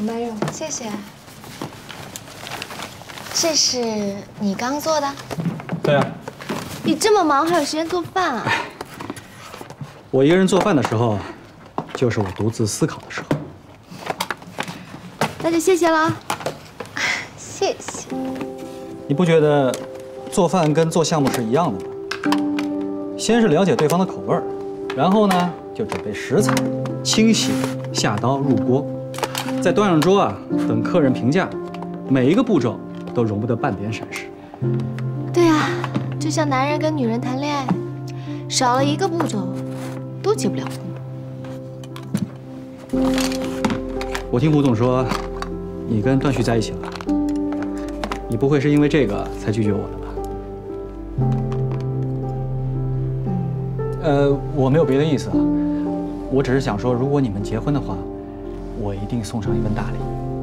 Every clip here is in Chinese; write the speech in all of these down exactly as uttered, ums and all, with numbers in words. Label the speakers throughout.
Speaker 1: 红白肉，谢谢。这是你刚做的？
Speaker 2: 对啊。
Speaker 1: 你这么忙，还有时间做饭啊？
Speaker 2: 我一个人做饭的时候，就是我独自思考的时候。
Speaker 1: 那就谢谢了。谢谢。
Speaker 2: 你不觉得做饭跟做项目是一样的吗？先是了解对方的口味儿，然后呢就准备食材，清洗、下刀、入锅，再端上桌啊，等客人评价。每一个步骤都容不得半点闪失。
Speaker 1: 对啊，就像男人跟女人谈恋爱，少了一个步骤，都结不了婚。
Speaker 2: 我听胡总说，你跟段旭在一起了，你不会是因为这个才拒绝我的吧？呃，我没有别的意思啊，我只是想说，如果你们结婚的话，我一定送上一份大礼。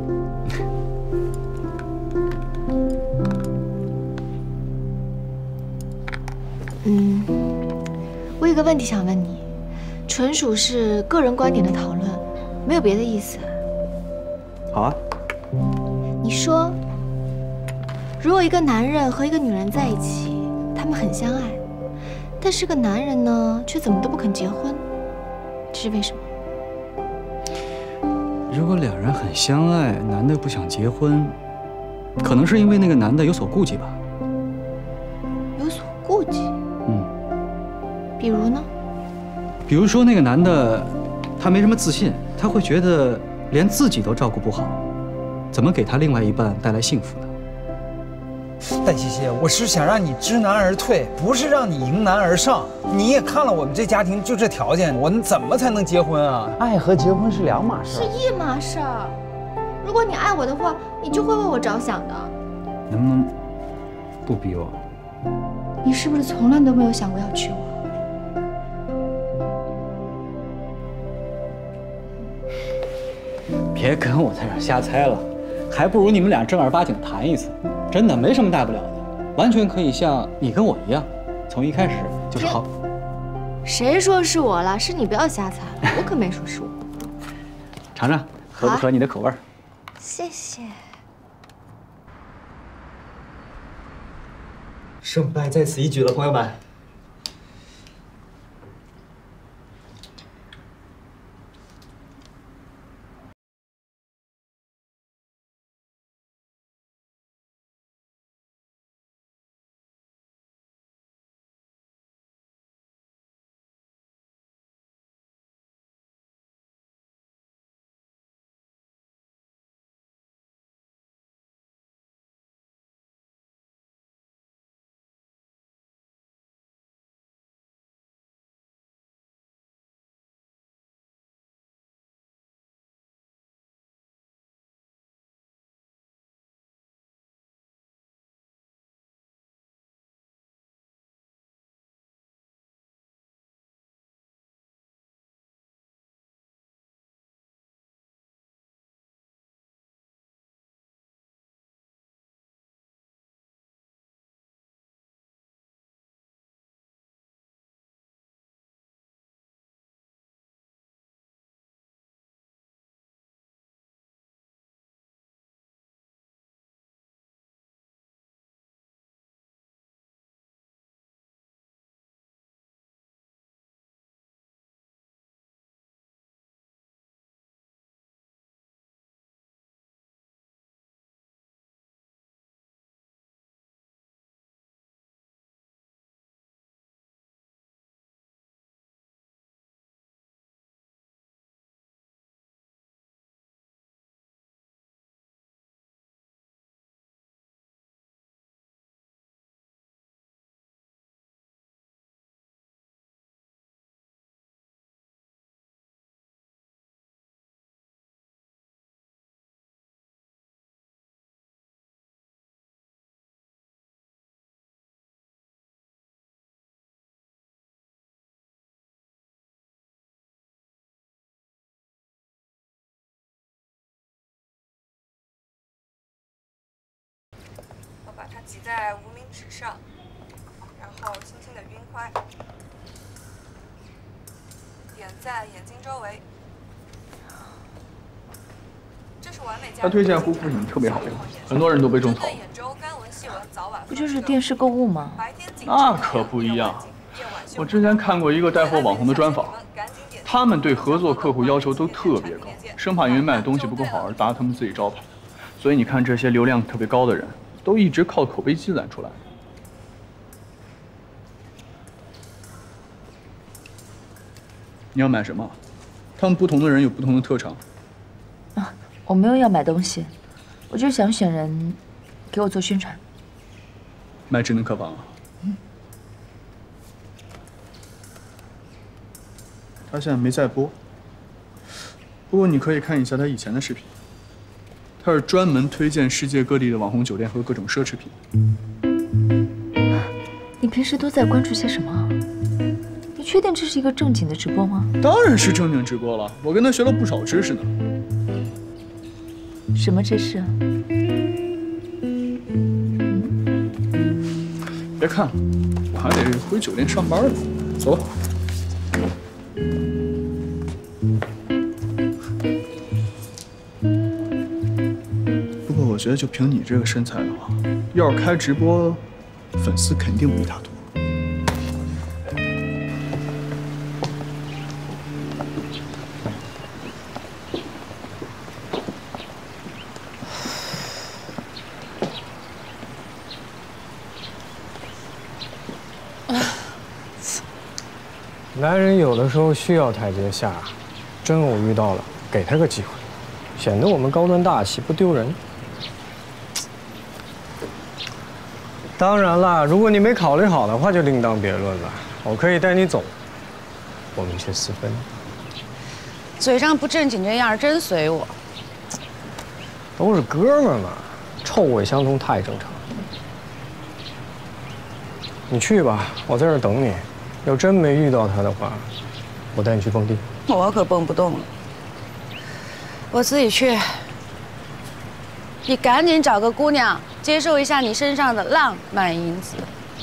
Speaker 1: 嗯，我有个问题想问你，纯属是个人观点的讨论，没有别的意思。
Speaker 2: 好啊。
Speaker 1: 你说，如果一个男人和一个女人在一起，他们很相爱，但是个男人呢，却怎么都不肯结婚，这是为什么？
Speaker 2: 如果两人很相爱，男的不想结婚，可能是因为那个男的有所顾忌吧。
Speaker 1: 有所顾忌？
Speaker 2: 嗯。
Speaker 1: 比如呢？
Speaker 2: 比如说那个男的，他没什么自信，他会觉得连自己都照顾不好，怎么给他另外一半带来幸福呢？
Speaker 3: 戴西西，我是想让你知难而退，不是让你迎难而上。你也看了我们这家庭就这条件，我怎么才能结婚啊？
Speaker 4: 爱和结婚是两码事。
Speaker 1: 是一码事儿。如果你爱我的话，你就会为我着想的。
Speaker 2: 能不能不逼我？
Speaker 1: 你是不是从来都没有想过要娶我？
Speaker 2: 别跟我在这儿瞎猜了，还不如你们俩正儿八经谈一次，真的没什么大不了的，完全可以像你跟我一样，从一开始就是好。
Speaker 1: 谁说是我了？是你不要瞎猜，我可没说是我。
Speaker 2: 尝尝合不合你的口味？
Speaker 1: 谢谢。
Speaker 5: 胜败在此一举了，朋友们。
Speaker 6: 把它挤在无名指上，然后轻轻的晕开，点在眼睛周围。
Speaker 7: 他推荐护肤品特别好用，很多人都被种草。
Speaker 8: 不就是电视购物吗？
Speaker 7: 那可不一样。我之前看过一个带货网红的专访，他们对合作客户要求都特别高，生怕因为卖的东西不够好而砸他们自己招牌。所以你看，这些流量特别高的人，都一直靠口碑积攒出来。你要买什么？他们不同的人有不同的特长。
Speaker 8: 啊，我没有要买东西，我就是想选人给我做宣传。
Speaker 7: 卖智能客房啊？
Speaker 8: 嗯。
Speaker 7: 他现在没在播，不过你可以看一下他以前的视频。他是专门推荐世界各地的网红酒店和各种奢侈品。
Speaker 8: 你平时都在关注些什么？你确定这是一个正经的直播吗？
Speaker 7: 当然是正经直播了，我跟他学了不少知识呢。
Speaker 8: 什么知识啊？
Speaker 7: 别看了，我还得回酒店上班呢。走吧。不过我觉得，就凭你这个身材的话，要是开直播，粉丝肯定比他多。
Speaker 9: 男人有的时候需要台阶下，真偶遇到了，给他个机会，显得我们高端大气，不丢人。当然了，如果你没考虑好的话，就另当别论了。我可以带你走，我们去私奔。
Speaker 10: 嘴上不正经这样，真随我。
Speaker 9: 都是哥们儿嘛，臭味相同太正常。你去吧，我在这儿等你。要真没遇到他的话，我带你去蹦迪。
Speaker 10: 我可蹦不动了，我自己去。你赶紧找个姑娘，接受一下你身上的浪漫因子。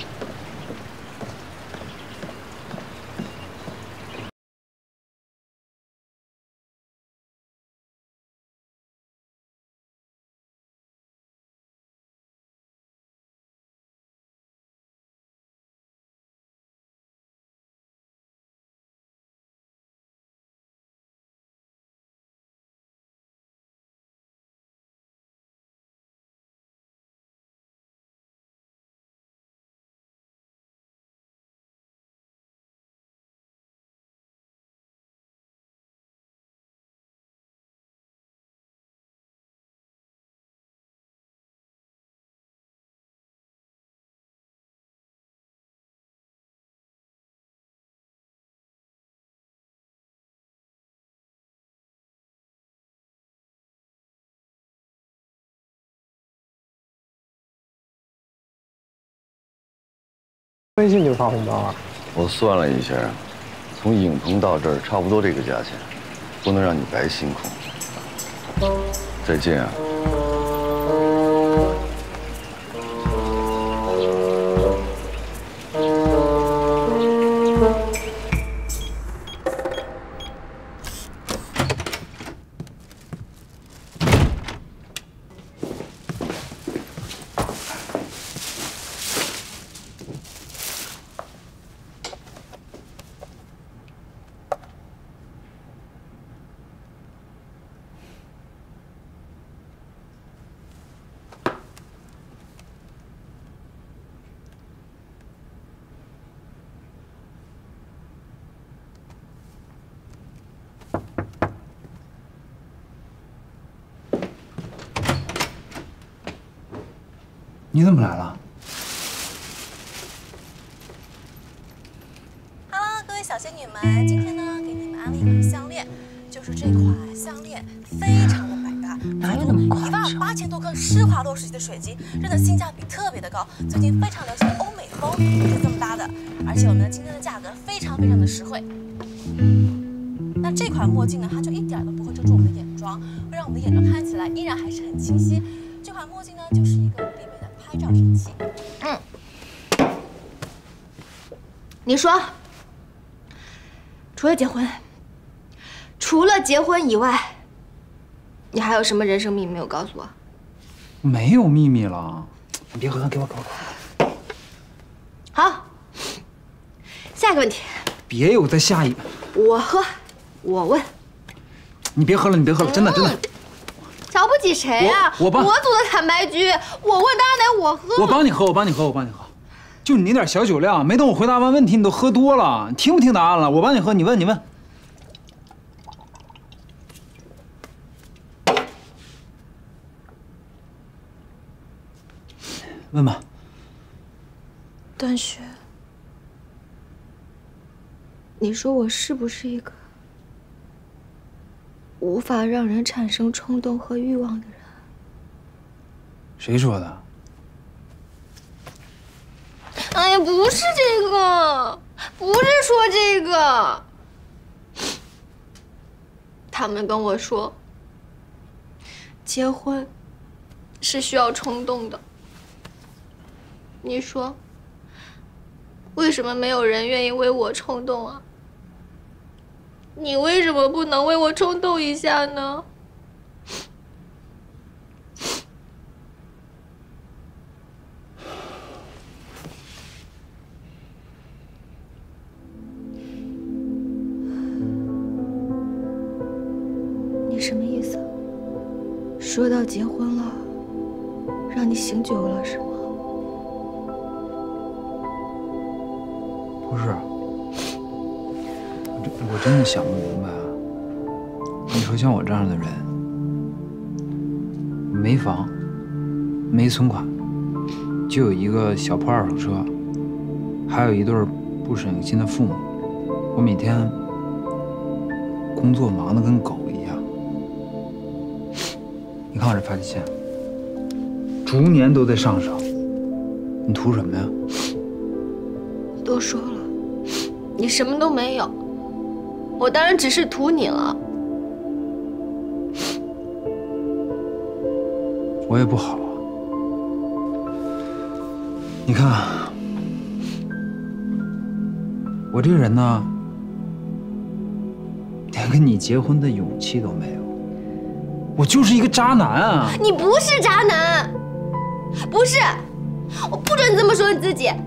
Speaker 9: 微信就发红包啊？
Speaker 11: 我算了一下，从影棚到这儿差不多这个价钱，不能让你白辛苦。再见啊！
Speaker 3: 你怎么来了
Speaker 12: ？Hello， 各位小仙女们，今天呢，给你们安利一款项链，就是这款项链非常的百搭，
Speaker 8: 哪有那么夸张？
Speaker 12: 一万八千多克施华洛世奇的水晶，真的性价比特别的高。最近非常流行的欧美风就是这么搭的，而且我们今天的价格非常非常的实惠。那这款墨镜呢，它就一点都不会遮住我们的眼妆，会让我们的眼妆看起来依然还是很清晰。这款墨镜呢，就是一个必备的拍照神器。
Speaker 1: 嗯，你说，除了结婚，除了结婚以外， 你还有什么人生秘密没有告诉我？
Speaker 3: 没有秘密了，你别喝，给我，给我，给我。
Speaker 1: 好，下一个问题。
Speaker 3: 别有再下一。
Speaker 1: 我喝，我问。
Speaker 3: 你别喝了，你别喝了，真的真的。
Speaker 1: 瞧不起谁啊？
Speaker 3: 我我帮
Speaker 1: 我组的坦白局，我问当然得我喝。
Speaker 3: 我帮你喝，我帮你喝，我帮你喝。就你那点小酒量，没等我回答完问题，你都喝多了。你听不听答案了？我帮你喝，你问，你问。问吧。
Speaker 1: 段雪，你说我是不是一个无法让人产生冲动和欲望的人？
Speaker 3: 谁说的？
Speaker 1: 哎呀，不是这个，不是说这个。他们跟我说，结婚是需要冲动的。你说，为什么没有人愿意为我冲动啊？你为什么不能为我冲动一下呢？你什么意思？说到结婚了，让你醒酒了是吗？
Speaker 3: 不是，我真我真的想不明白啊。你说像我这样的人，没房，没存款，就有一个小破二手车，还有一对不省心的父母，我每天工作忙得跟狗一样。你看我这发际线，逐年都在上升，你图什么呀？
Speaker 1: 都说了，你什么都没有，我当然只是图你了。
Speaker 3: 我也不好啊。你看，我这个人呢，连跟你结婚的勇气都没有。我就是一个渣男啊！
Speaker 1: 你不是渣男，不是，我不准你这么说你自己。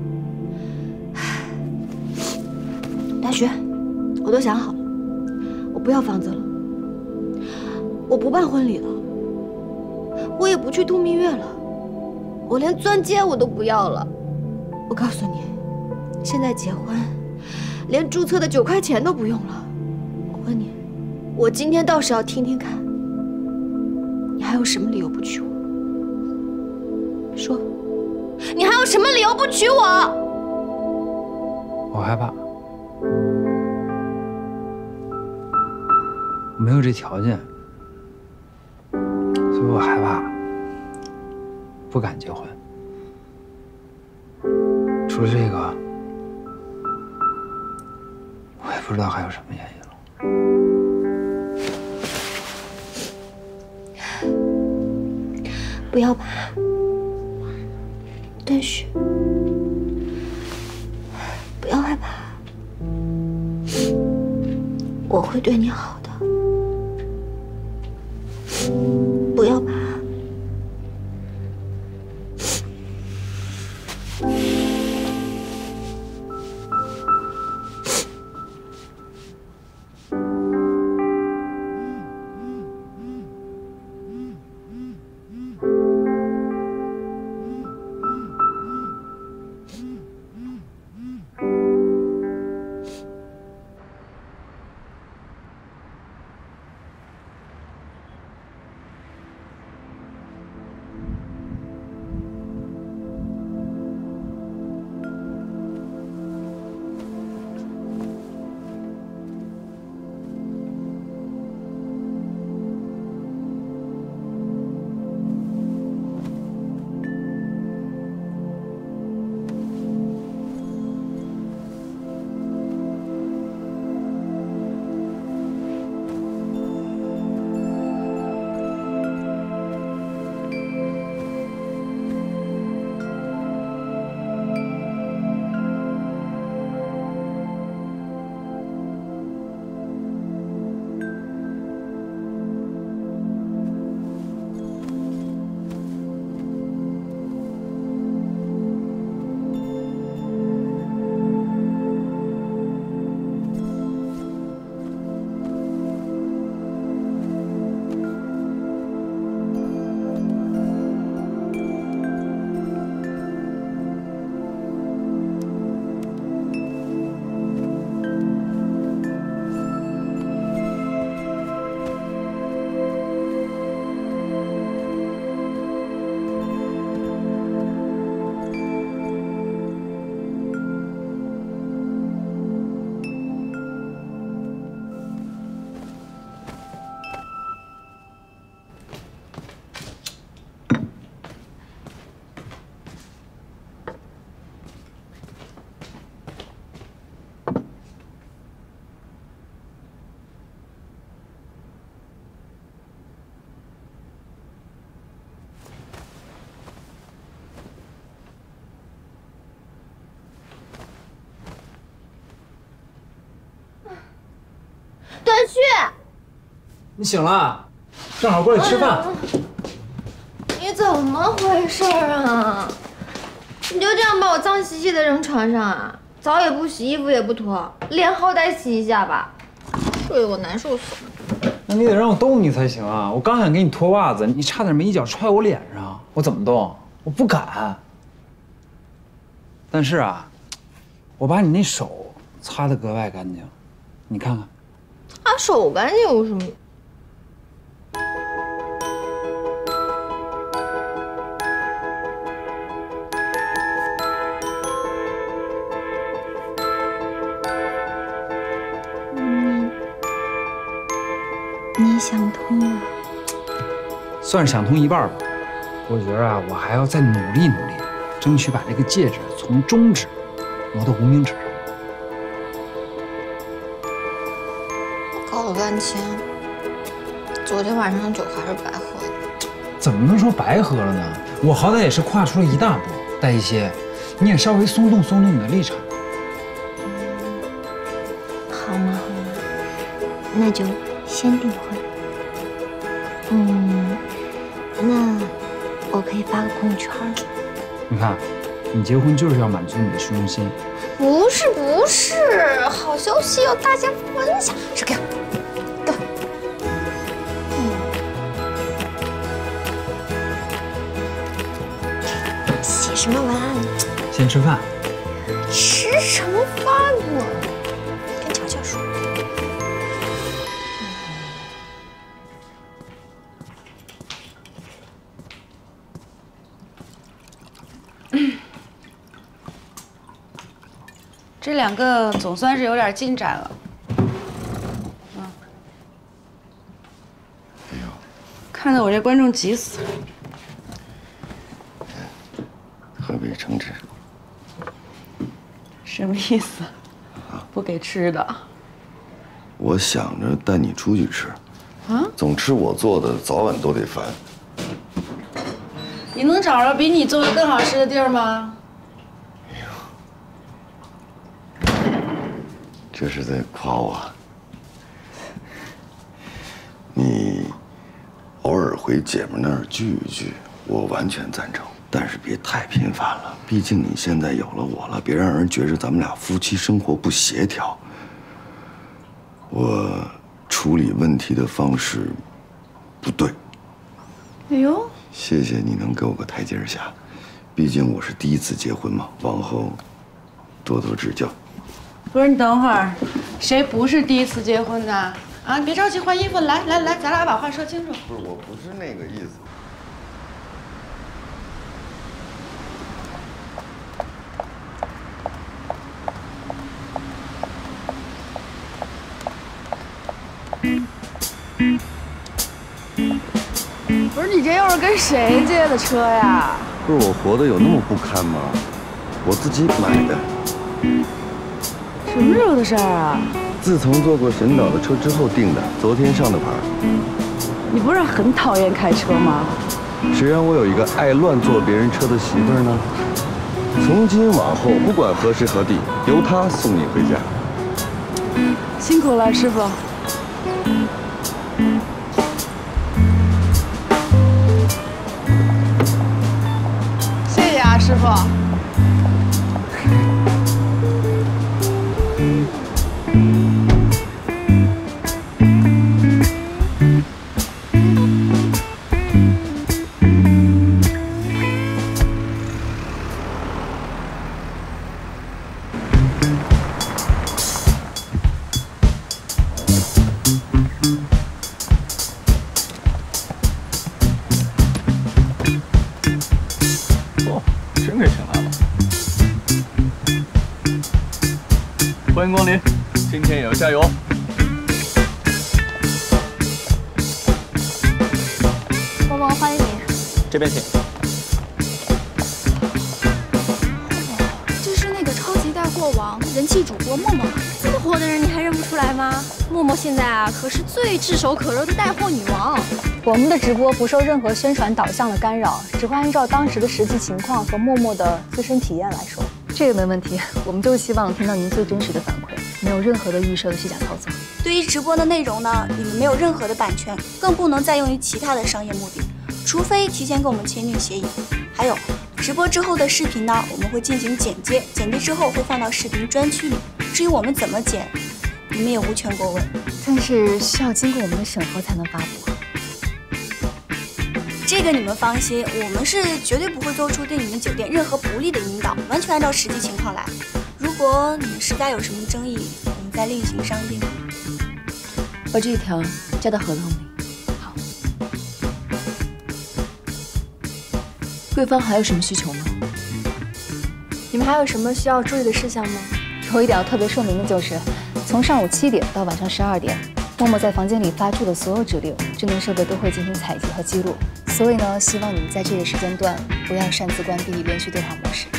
Speaker 1: 大学，我都想好了，我不要房子了，我不办婚礼了，我也不去度蜜月了，我连钻戒我都不要了。我告诉你，现在结婚，连注册的九块钱都不用了。我问你，我今天倒是要听听看，你还有什么理由不娶我？说，你还有什么理由不娶我？
Speaker 3: 我害怕。我没有这条件，所以我害怕，不敢结婚。除了这个，我也不知道还有什么原因了。
Speaker 1: 不要怕，段雪，不要害怕，我会对你好的。不要怕。 去。
Speaker 9: 你醒了，正好过来吃饭。
Speaker 1: 你怎么回事啊？你就这样把我脏兮兮的扔床上啊？澡也不洗，衣服也不脱，脸好歹洗一下吧。睡我难受死了。
Speaker 3: 那你得让我动你才行啊！我刚想给你脱袜子，你差点没一脚踹我脸上，我怎么动？我不敢。但是啊，我把你那手擦得格外干净，你看看。
Speaker 1: 擦手干净有什么？你想通了？
Speaker 3: 算是想通一半吧。我觉着啊，我还要再努力努力，争取把这个戒指从中指挪到无名指上。
Speaker 1: 搞了半天，昨天晚上酒还是白喝的。
Speaker 3: 怎么能说白喝了呢？我好歹也是跨出了一大步。戴一些，你也稍微松动松动你的立场。
Speaker 1: 好嘛好嘛，那就先订婚。嗯，那我可以发个朋友圈了。
Speaker 3: 你看，你结婚就是要满足你的虚荣心。
Speaker 1: 不是不是，好消息要大家分享。是给我，给我。嗯。写什么文案？
Speaker 3: 先吃饭。
Speaker 1: 吃什么饭呢？跟乔乔说。
Speaker 10: 这两个总算是有点进展了。嗯。
Speaker 11: 哎呦，
Speaker 10: 看得我这观众急死了。
Speaker 11: 喝杯橙汁。
Speaker 10: 什么意思？不给吃的？
Speaker 11: 我想着带你出去吃。
Speaker 10: 啊？
Speaker 11: 总吃我做的，早晚都得烦。
Speaker 10: 你能找着比你做的更好吃的地儿吗？
Speaker 11: 这是在夸我。你偶尔回姐们那儿聚一聚，我完全赞成，但是别太频繁了。毕竟你现在有了我了，别让人觉着咱们俩夫妻生活不协调。我处理问题的方式不对。
Speaker 10: 哎呦，
Speaker 11: 谢谢你能给我个台阶下，毕竟我是第一次结婚嘛，往后多多指教。
Speaker 10: 不是，你等会儿，谁不是第一次结婚的啊？你别着急换衣服，来来来，咱俩把话说清楚。
Speaker 11: 不是，我不是那个意思。
Speaker 10: 不是，你这又是跟谁借的车呀？
Speaker 11: 不是我活得有那么不堪吗？我自己买的。
Speaker 10: 什么时候的事儿啊？
Speaker 11: 自从坐过神岛的车之后订的，昨天上的牌。
Speaker 10: 你不是很讨厌开车吗？
Speaker 11: 谁让我有一个爱乱坐别人车的媳妇儿呢？从今往后，不管何时何地，由他送你回家。
Speaker 10: 辛苦了，师傅。谢谢啊，师傅。
Speaker 7: 真给请来了，欢迎光临，今天也要加油。
Speaker 1: 默默，欢迎你。
Speaker 5: 这边请。
Speaker 13: 这是那个超级带货王、人气主播默默。这么火的人，你还认不出来吗？默默现在啊，可是最炙手可热的带货女王。
Speaker 14: 我们的直播不受任何宣传导向的干扰，只会按照当时的实际情况和默默的自身体验来说。
Speaker 15: 这个没问题，我们就希望听到您最真实的反馈，没有任何的预设的虚假操作。
Speaker 12: 对于直播的内容呢，你们没有任何的版权，更不能再用于其他的商业目的，除非提前跟我们签订协议。还有，直播之后的视频呢，我们会进行剪接，剪辑之后会放到视频专区里。至于我们怎么剪，你们也无权过问。
Speaker 14: 但是需要经过我们的审核才能发布。
Speaker 12: 这个你们放心，我们是绝对不会做出对你们酒店任何不利的引导，完全按照实际情况来。如果你们实在有什么争议，我们再另行商定。
Speaker 8: 把这一条加到合同里。
Speaker 12: 好。
Speaker 8: 贵方还有什么需求吗？
Speaker 14: 你们还有什么需要注意的事项吗？有一点要特别说明的就是，从上午七点到晚上十二点，默默在房间里发出的所有指令，智能设备都会进行采集和记录。所以呢，希望你们在这个时间段不要擅自关闭连续对话模式。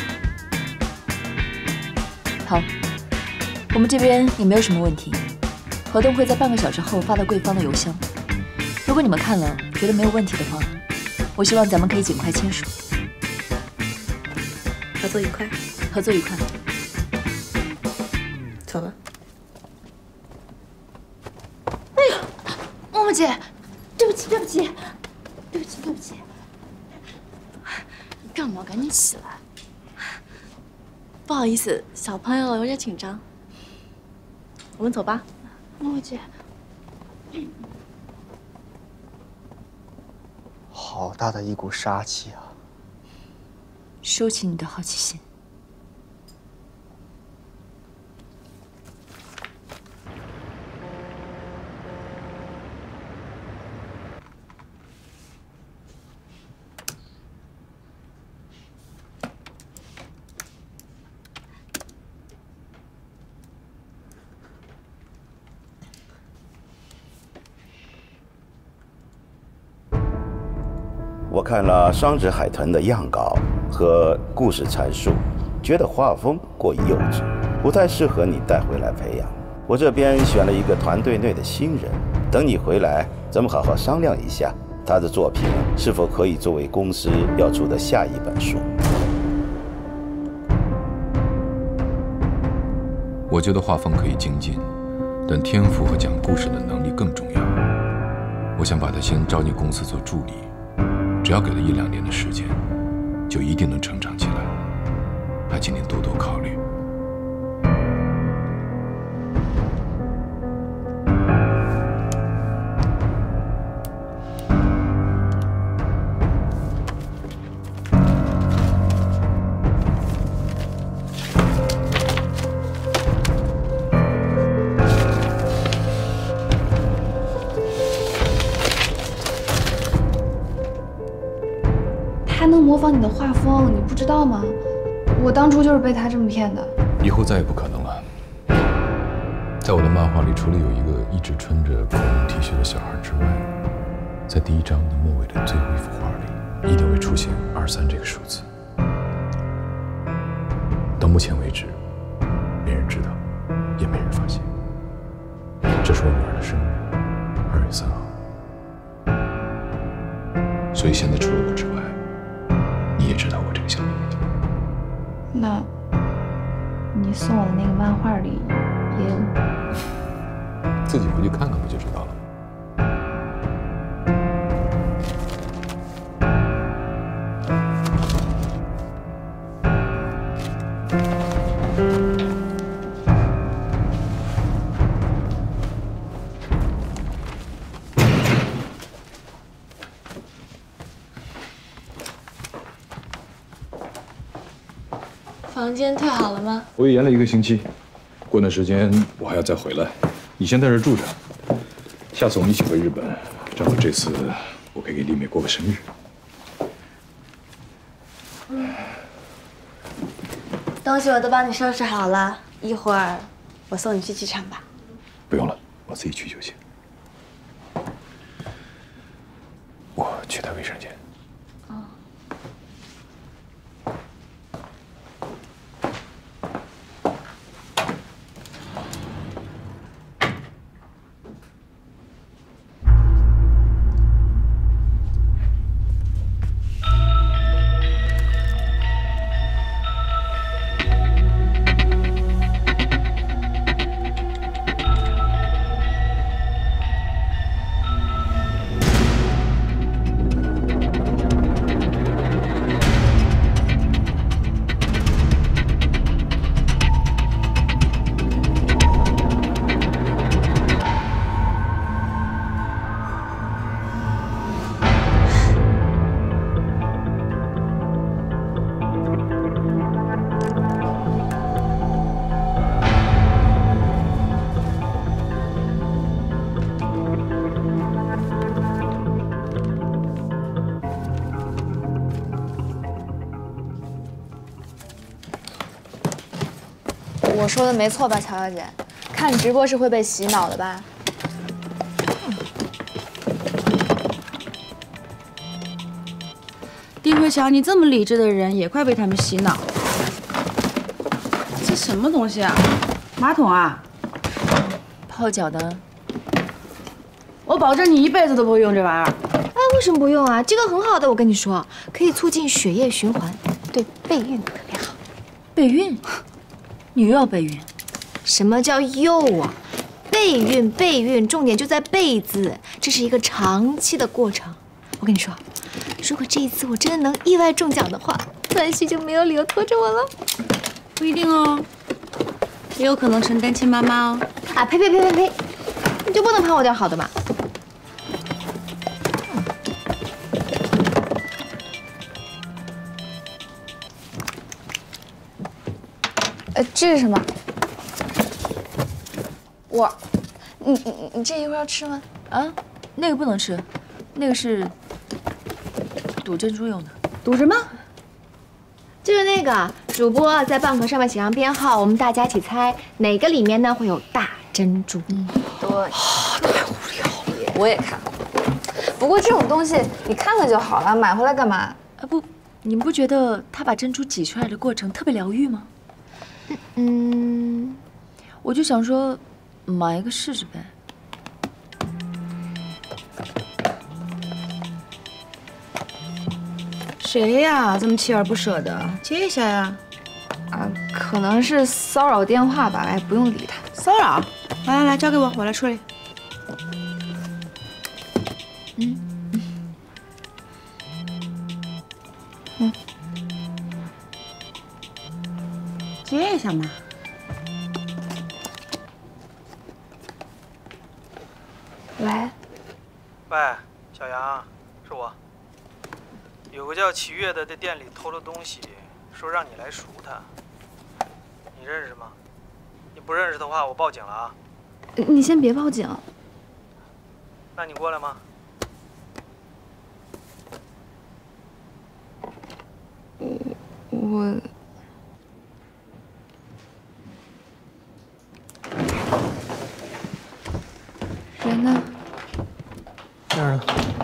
Speaker 8: 好，我们这边也没有什么问题，合同会在半个小时后发到贵方的邮箱。如果你们看了觉得没有问题的话，我希望咱们可以尽快签署。
Speaker 12: 合作愉快，
Speaker 8: 合作愉快。
Speaker 12: 走了。
Speaker 14: 哎呀，默默姐，对不起，对不起。对不起，对不起，你干嘛？赶紧起来！
Speaker 12: 不好意思，小朋友有点紧张，我们走吧。
Speaker 14: 默默姐，
Speaker 5: 好大的一股杀气啊！
Speaker 8: 收起你的好奇心。
Speaker 15: 我看了双子海豚的样稿和故事阐述，觉得画风过于幼稚，不太适合你带回来培养。我这边选了一个团队内的新人，等你回来，咱们好好商量一下，他的作品是否可以作为公司要出的下一本书。
Speaker 16: 我觉得画风可以精进，但天赋和讲故事的能力更重要。我想把他先招进公司做助理。只要给了一两年的时间，就一定能成长起来。还请您多多考虑。
Speaker 13: 模仿你的画风，你不知道吗？我当初就是被他这么骗的。
Speaker 16: 以后再也不可能了。在我的漫画里，除了有一个一直穿着恐龙 T 恤的小孩之外，在第一章的末尾的最后一幅画里，一定会出现二三这个数字。到目前为止，没人知道，也没人发现。这是我女儿的生日，二月三号。所以现在除了我之外，你也知道我这个小秘密。
Speaker 13: 那，你送我的那个漫画里也有？
Speaker 16: 自己回去看看不就知道了。
Speaker 13: 房间退好了吗？
Speaker 16: 我也延了一个星期，过段时间我还要再回来。你先在这住着，下次我们一起回日本，正好这次我可以给丽美过个生日。
Speaker 12: 嗯，东西我都帮你收拾好了，一会儿我送你去机场吧。
Speaker 16: 不用了，我自己去就行。我去趟卫生间。
Speaker 14: 我说的没错吧，乔小姐？看直播是会被洗脑的吧？
Speaker 10: 丁慧乔，你这么理智的人，也快被他们洗脑了。这什么东西啊？马桶啊？
Speaker 8: 泡脚的。
Speaker 10: 我保证你一辈子都不会用这玩意儿。
Speaker 1: 哎，为什么不用啊？这个很好的，我跟你说，可以促进血液循环，对备孕特别好。
Speaker 8: 备孕？你又要备孕？
Speaker 1: 什么叫又啊？备孕，备孕，重点就在“备”字，这是一个长期的过程。我跟你说，如果这一次我真的能意外中奖的话，段旭就没有理由拖着我了。
Speaker 10: 不一定哦，也有可能成单亲妈妈哦。
Speaker 1: 啊呸呸呸呸呸！你就不能盼我点好的吗？
Speaker 14: 呃，这是什么？我，你你你这一会儿要吃吗？
Speaker 8: 啊，那个不能吃，那个是赌珍珠用的。
Speaker 10: 赌什么？
Speaker 1: 就是那个主播在蚌壳上面写上编号，我们大家一起猜哪个里面呢会有大珍珠。嗯，
Speaker 14: 对。太无聊了，我也看过。不过这种东西你看看就好了，买回来干嘛？
Speaker 8: 啊不，你们不觉得他把珍珠挤出来的过程特别疗愈吗？
Speaker 1: 嗯，
Speaker 8: 我就想说，买一个试试呗。
Speaker 10: 谁呀？这么锲而不舍的，接一下呀。
Speaker 14: 啊，可能是骚扰电话吧，哎，不用理他。
Speaker 10: 骚扰？来来来，交给我，我来处理。
Speaker 14: 嗯嗯，
Speaker 10: 接一下嘛。
Speaker 14: 喂。
Speaker 9: 喂，小杨，是我。有个叫齐越的在店里偷了东西，说让你来赎他。你认识吗？你不认识的话，我报警了啊。
Speaker 14: 你先别报警。
Speaker 9: 那你过来吗？
Speaker 14: 我我。人呢？
Speaker 9: 这儿呢。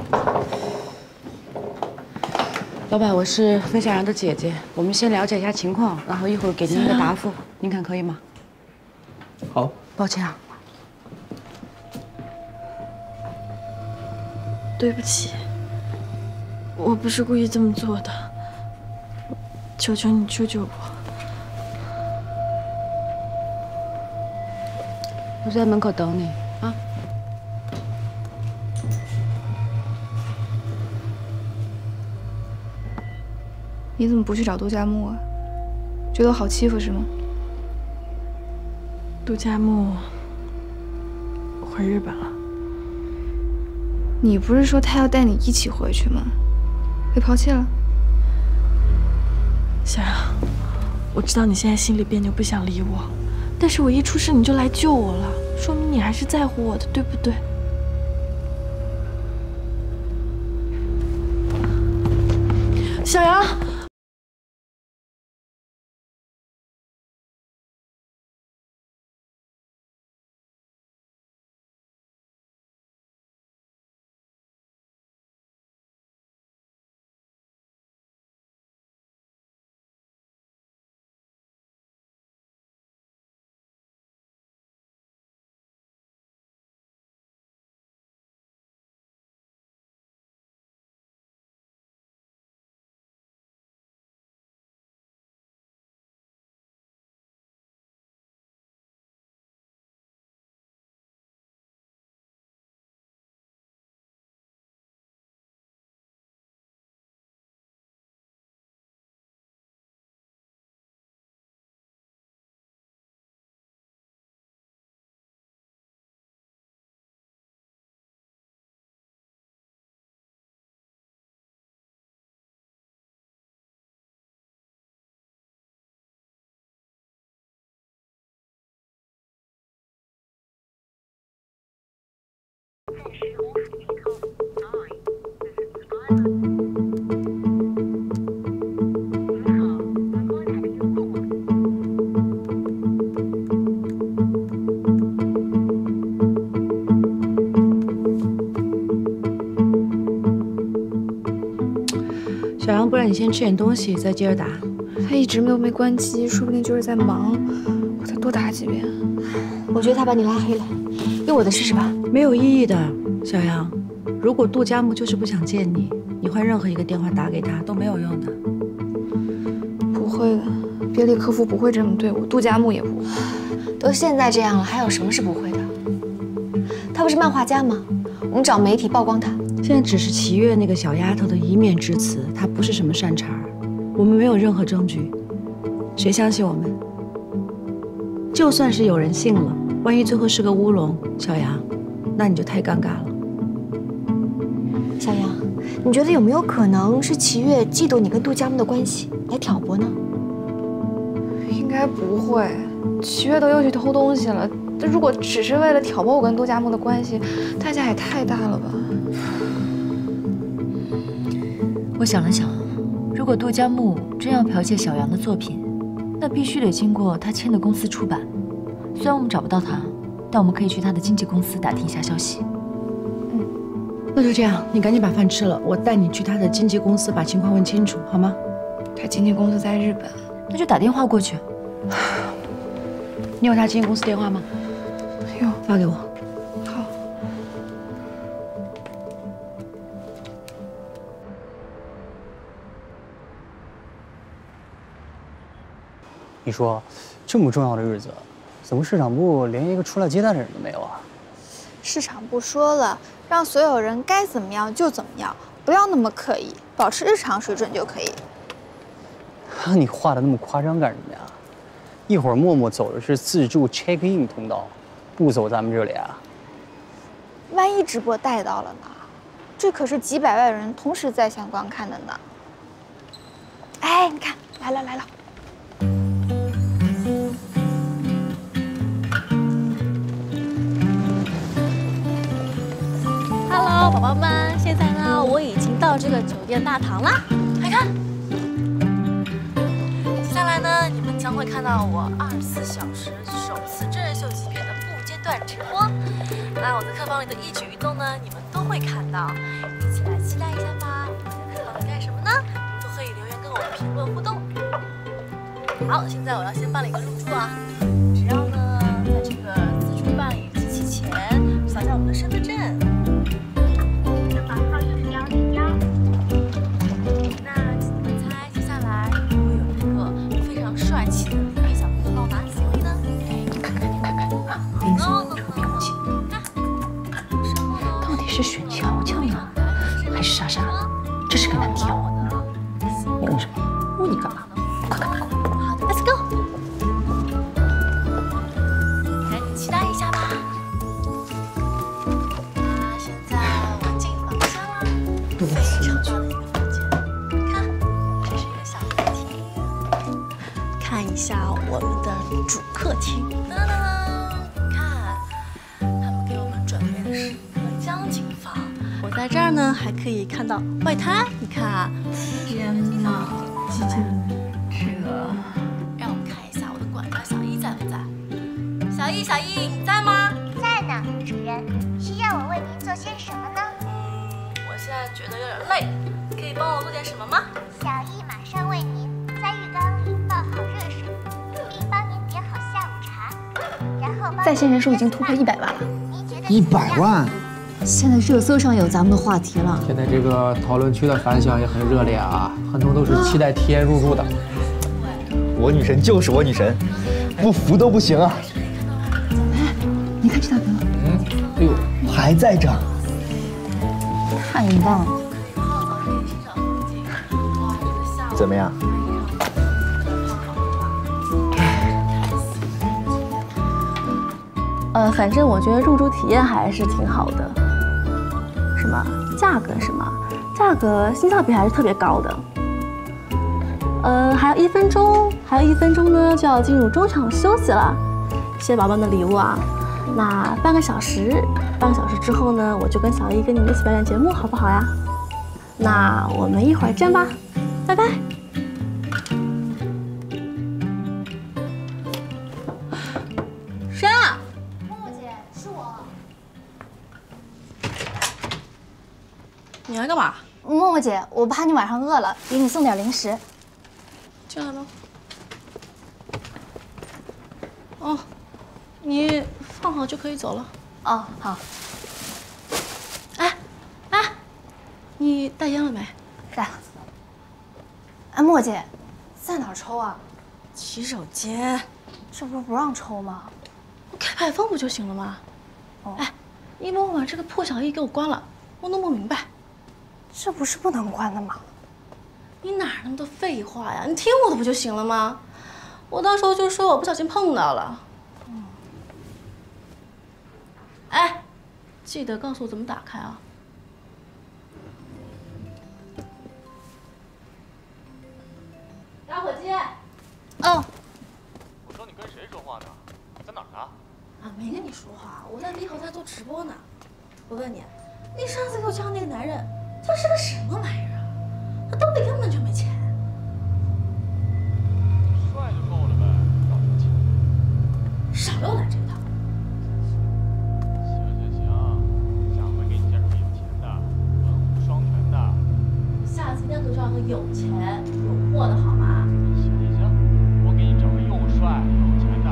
Speaker 10: 老板，我是费小杨的姐姐，我们先了解一下情况，然后一会儿给您一个答复，您看可以吗？
Speaker 9: 好。
Speaker 10: 抱歉啊。
Speaker 13: 对不起，我不是故意这么做的，求求你救救我。
Speaker 10: 我在门口等你啊。
Speaker 14: 你怎么不去找杜佳木啊？觉得我好欺负是吗？
Speaker 13: 杜佳木回日本了。
Speaker 14: 你不是说他要带你一起回去吗？被抛弃了？
Speaker 13: 小杨，我知道你现在心里别扭，不想理我，但是我一出事你就来救我了，说明你还是在乎我的，对不对？小杨。
Speaker 10: 小杨，不然你先吃点东西，再接着打。
Speaker 13: 他一直都没关机，说不定就是在忙。我再多打几遍。
Speaker 1: 我觉得他把你拉黑了，用我的试试吧。
Speaker 10: 没有意义的，小杨。如果杜佳木就是不想见你，你换任何一个电话打给他都没有用的。
Speaker 13: 不会的，别里科夫不会这么对我，杜佳木也不会。
Speaker 1: 都现在这样了，还有什么是不会的？他不是漫画家吗？我们找媒体曝光他。
Speaker 10: 现在只是齐月那个小丫头的一面之词，她不是什么善茬，我们没有任何证据，谁相信我们？就算是有人信了，万一最后是个乌龙，小杨，那你就太尴尬了。
Speaker 1: 小杨，你觉得有没有可能是齐月嫉妒你跟杜佳木的关系来挑拨呢？
Speaker 13: 应该不会，齐月都又去偷东西了。如果只是为了挑拨我跟杜佳木的关系，代价也太大了吧？
Speaker 8: 我想了想，如果杜佳木真要剽窃小杨的作品，那必须得经过他签的公司出版。虽然我们找不到他，但我们可以去他的经纪公司打听一下消息。
Speaker 10: 嗯，那就这样，你赶紧把饭吃了，我带你去他的经纪公司把情况问清楚，好吗？
Speaker 13: 他经纪公司在日本，
Speaker 8: 那就打电话过去。
Speaker 10: 你有他经纪公司电话吗？
Speaker 13: 有，
Speaker 10: 发给我。
Speaker 13: 好。
Speaker 5: 你说，这么重要的日子，怎么市场部连一个出来接待的人都没有啊？
Speaker 17: 市场部说了，让所有人该怎么样就怎么样，不要那么刻意，保持日常水准就可以。
Speaker 5: 啊，你画的那么夸张干什么呀？一会儿默默走的是自助 check in 通道，不走咱们这里啊？
Speaker 17: 万一直播带到了呢？这可是几百万人同时在线观看的呢。哎，你看，来了来了。
Speaker 12: Hello， 宝宝们，现在呢，我已经到这个酒店大堂啦，快看。接下来呢，你们将会看到我二十四小时首次真人秀级别的不间断直播。那我在客房里的一举一动呢，你们都会看到，一起来期待一下吧。我在客房里干什么呢？都可以留言跟我评论互动。好，现在我要先办理一个入住啊，只要呢在这个自助办理机器前扫一下我们的身份证。帅气的里面小哥哥帮我拿几位呢？哎，
Speaker 8: 到底是选乔乔呢，还是莎莎？这是个难题哦。你问什么？问你干嘛？快快快！
Speaker 12: 好的 ，Let's go。赶紧期待一下吧。那现在我进房间了，非常大的一个房间。看，这是一个小客厅。看一下我们的主客厅，噔噔噔，看，他们给我们准备的是一个江景房。我在这儿呢，还可以看到外滩，你看，天哪，这这个，让我们看一下我的管家小一在不在？小一，小一，你在吗？
Speaker 18: 在呢，主人，需要我为您做些什么呢？
Speaker 12: 嗯，我现在觉得有点累，可以帮我做点什么吗？
Speaker 18: 小一马上为您在浴缸里倒好热水，并帮您点好下午茶，然后
Speaker 13: 在线人数已经突破一百万了。
Speaker 4: 一百万！
Speaker 14: 现在热搜上有咱们的话题了。
Speaker 4: 现在这个讨论区的反响也很热烈啊，很多都是期待体验入住的。
Speaker 5: 我女神就是我女神，不服都不行啊！
Speaker 14: 哎，你看这大哥，
Speaker 5: 嗯，哎呦，还在涨，
Speaker 14: 太棒了！
Speaker 5: 怎么样？
Speaker 12: 呃，反正我觉得入住体验还是挺好的。什么价格是吗？价格性价比还是特别高的。呃，还有一分钟，还有一分钟呢就要进入中场休息了。谢谢宝宝们的礼物啊。那半个小时，半个小时之后呢，我就跟小一跟你们一起表演节目，好不好呀？那我们一会儿见吧，拜拜。谁啊？
Speaker 17: 默默姐，是我。
Speaker 12: 你来干嘛？
Speaker 17: 嗯，
Speaker 13: 默默姐，我怕你晚上饿了，给你送点零食。
Speaker 19: 进来吧。哦，你放好就可以走了。
Speaker 13: 哦，好。
Speaker 19: 哎，哎，你带烟了没？
Speaker 13: 带了。哎，默姐，在哪儿抽啊？
Speaker 19: 洗手间。
Speaker 13: 这不是不让抽吗？
Speaker 19: 我开排风不就行了吗？哦。哎，你帮我把这个破小艺给我关了，我弄不明白。
Speaker 13: 这不是不能关的吗？
Speaker 19: 你哪那么多废话呀？你听我的不就行了吗？我到时候就说我不小心碰到了。嗯。哎，记得告诉我怎么打开啊。打火机。哦。
Speaker 20: 我说你跟谁说话呢？在哪儿呢？
Speaker 19: 啊，没跟你说话，我在猕猴桃做直播呢。我问你，你上次给我介绍那个男人，他是个什么玩意儿啊？他兜里根本就没钱。
Speaker 20: 帅就够了呗，要什么钱？
Speaker 19: 少又来这套。
Speaker 20: 行行行，下回给你介绍个有钱的，文武双全的。
Speaker 19: 下次一定要给我介绍个有钱有货的好吗？
Speaker 20: 行行行，我给你找个又帅有钱的。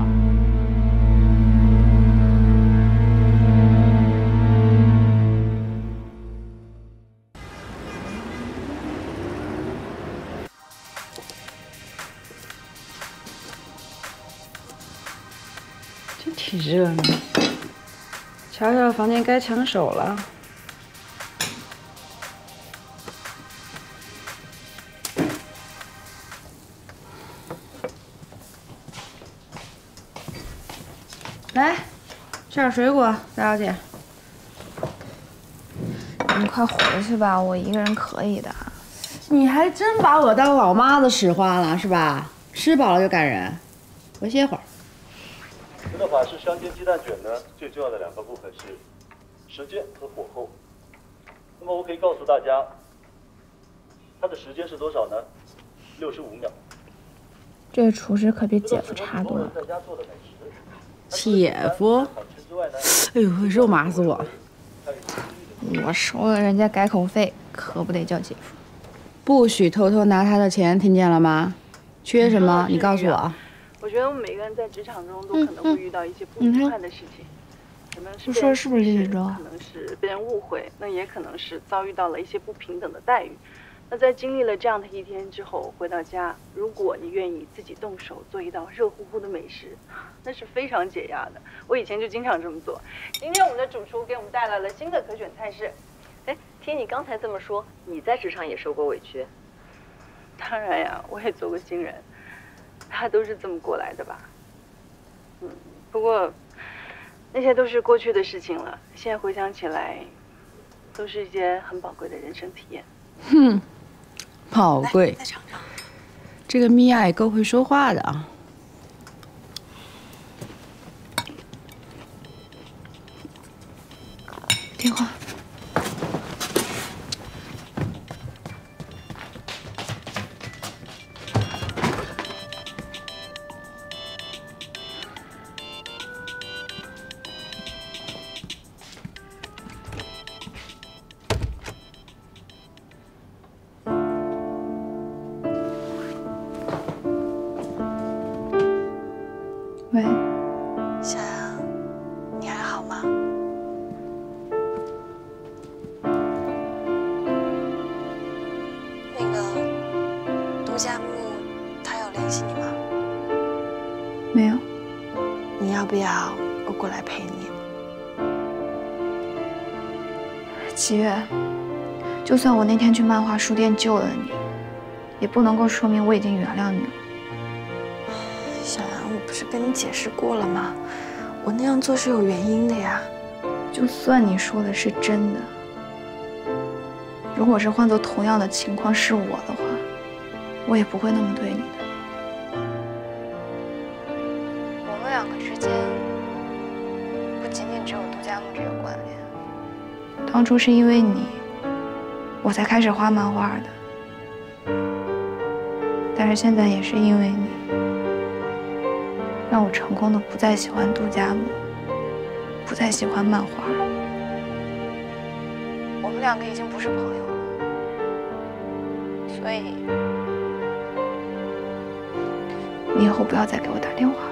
Speaker 10: 真挺热闹，乔乔房间该抢手了。来，吃点水果，大小姐。
Speaker 17: 你快回去吧，我一个人可以的。
Speaker 10: 你还真把我当老妈子使唤了是吧？吃饱了就赶人，回歇会儿。
Speaker 21: 这道法式香煎鸡蛋卷呢，最重要的两个部分是时间和火候。那么我可以告诉大家，它的时间是多少呢？六十五秒。
Speaker 17: 这个厨师可比姐夫差多了。
Speaker 10: 姐夫，哎呦，肉麻死我！
Speaker 17: 我收了人家改口费，可不得叫姐夫。
Speaker 10: 不许偷偷拿他的钱，听见了吗？缺什么你告诉我。
Speaker 22: 我觉得我们每个人在职场中都可能会遇到一些不愉快的事情，可能是
Speaker 17: 不说是不是李锦州？
Speaker 22: 可能是被人误会，那也可能是遭遇到了一些不平等的待遇。那在经历了这样的一天之后，回到家，如果你愿意自己动手做一道热乎乎的美食，那是非常解压的。我以前就经常这么做。今天我们的主厨给我们带来了新的可选菜式。
Speaker 23: 哎，听你刚才这么说，你在职场也受过委屈？
Speaker 22: 当然呀，我也做过新人，大家都是这么过来的吧？嗯，不过那些都是过去的事情了。现在回想起来，都是一些很宝贵的人生体验。
Speaker 10: 哼。宝贵，这个米娅也够会说话的啊！
Speaker 17: 电话。喂，
Speaker 12: 小杨，你还好吗？那个杜佳木，他有联系你吗？
Speaker 17: 没有。
Speaker 12: 你要不要我过来陪你？
Speaker 17: 七月，就算我那天去漫画书店救了你，也不能够说明我已经原谅你了。
Speaker 12: 小杨，我不是跟你解释过了吗？我那样做是有原因的呀。
Speaker 17: 就算你说的是真的，如果是换做同样的情况是我的话，我也不会那么对你的。我们两个之间不仅仅只有杜佳木这个关联。当初是因为你，我才开始画漫画的。但是现在也是因为你，让我成功的不再喜欢杜佳木，不再喜欢漫画。我们两个已经不是朋友了， 所以你以后不要再给我打电话了。